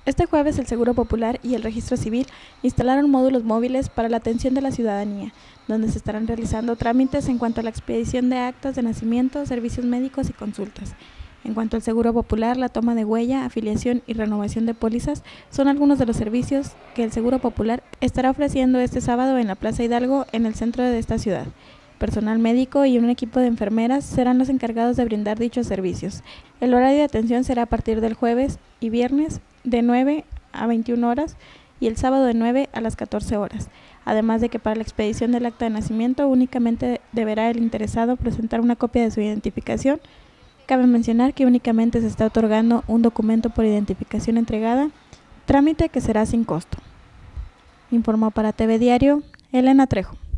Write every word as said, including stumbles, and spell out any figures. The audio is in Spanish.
Este jueves el Seguro Popular y el Registro Civil instalaron módulos móviles para la atención de la ciudadanía, donde se estarán realizando trámites en cuanto a la expedición de actas de nacimiento, servicios médicos y consultas. En cuanto al Seguro Popular, la toma de huella, afiliación y renovación de pólizas son algunos de los servicios que el Seguro Popular estará ofreciendo este sábado en la Plaza Hidalgo, en el centro de esta ciudad. Personal médico y un equipo de enfermeras serán los encargados de brindar dichos servicios. El horario de atención será a partir del jueves y viernes de nueve a veintiuna horas y el sábado de nueve a las catorce horas. Además de que para la expedición del acta de nacimiento únicamente deberá el interesado presentar una copia de su identificación. Cabe mencionar que únicamente se está otorgando un documento por identificación entregada, trámite que será sin costo. Informó para T V Diario, Elena Trejo.